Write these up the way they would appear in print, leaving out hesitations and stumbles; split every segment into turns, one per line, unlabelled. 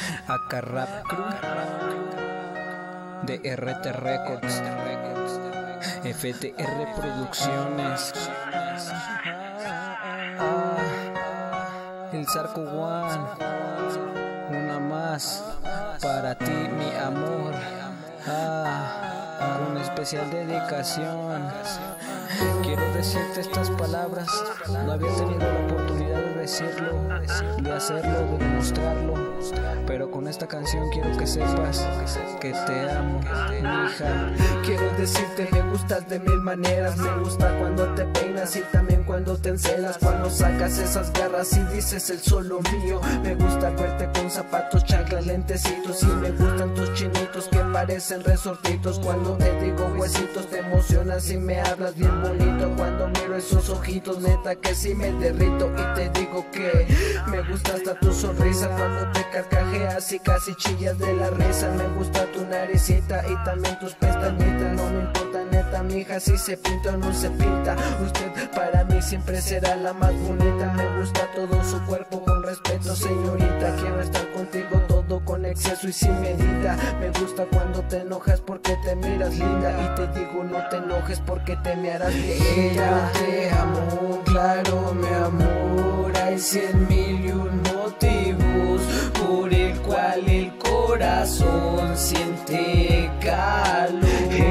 AK Rap Crew de RT Records, FTR Producciones, el Zarco One, una más para ti, mi amor. Una especial dedicación. Quiero decirte estas palabras. No había tenido la oportunidad de decirlo, de hacerlo, de demostrarlo, pero con esta canción quiero que sepas que te amo, hija.
Quiero decirte, me gustas de mil maneras. Me gusta cuando te peinas y también cuando te encelas, cuando sacas esas garras y dices el solo mío. Me gusta verte con zapatos, chanclas, lentecitos, y me gustan tus chinitos que parecen resortitos. Cuando te digo huesitos te emocionas y me hablas bien bonito. Cuando miro esos ojitos, neta que sí me derrito. Y te digo que me gusta hasta tu sonrisa, cuando te carcajeas y casi chillas de la risa. Me gusta tu naricita y también tus pestañitas. No me importa neta, mija, si se pinta o no se pinta. Usted para mí siempre será la más bonita. Me gusta todo su cuerpo, con respeto señorita. Quiero estar contigo todo con exceso y sin medida. Me gusta cuando te enojas porque te miras linda, y te digo no te enojes porque te me harás viejita. Te amo, claro mi amor, hay 100,000 y un motivos por el cual el corazón siente calor.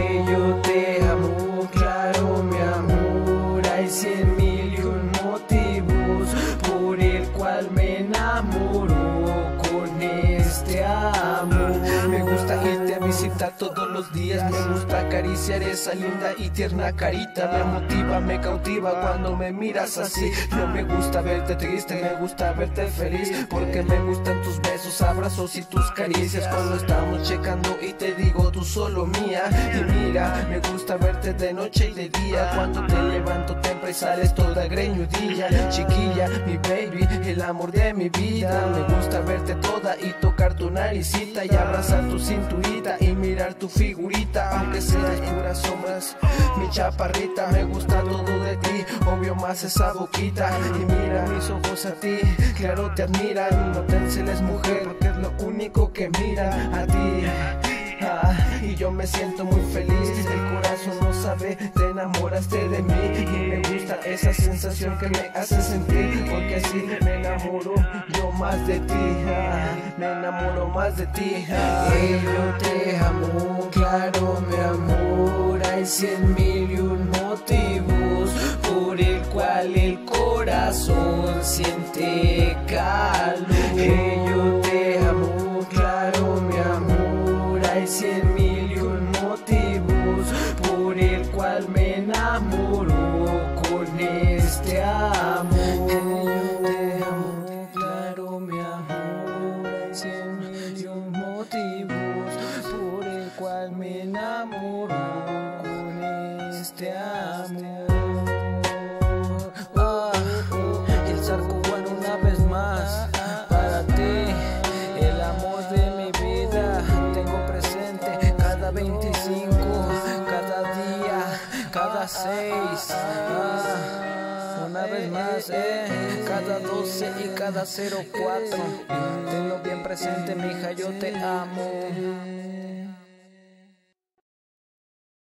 Yo te amo, claro mi amor, hay 100,000 y un motivos por el cual me enamoro con este amor. Me gusta irte a visitar todos los días, me gusta acariciar esa linda y tierna carita. Me motiva, me cautiva cuando me miras así. No me gusta verte triste, me gusta verte feliz, porque me gustan tus besos, abrazos y tus caricias. Cuando estamos checando y te digo tú solo mía. Y mira, me gusta verte de noche y de día, cuando te levanto temprano y sales toda greñudilla. Chiquilla, mi baby, el amor de mi vida. Me gusta verte toda y tocar tu naricita y abrazar tu cinturita y mirar tu figurita, aunque sea en puras sombras, mi chaparrita. Me gusta todo de ti, obvio más esa boquita. Y mira mis ojos a ti, claro te admiran. No te enceles mujer, porque es lo único que miran a ti. Y yo me siento muy feliz, el corazón no sabe, te enamoraste de mí. Y me gusta esa sensación que me hace sentir, porque así me enamoro yo más de ti. Me enamoro más de ti. Yo te amo, claro mi amor, hay 100,000 y un motivos por el cual el corazón siente calor. Yo te amo, claro mi amor, hay 100,000 y un motivos por el cual me enamoro con este amor. Yo te amo, claro mi amor, hay 100,000 y un motivos por el cual me enamoro con este amor.
El Zarco One una vez más para ti, el amor de mi vida. Tengo presente cada 25, cada día, cada 6. Una vez más, cada 12 y cada 04. Tenlo bien presente, mija, yo te amo.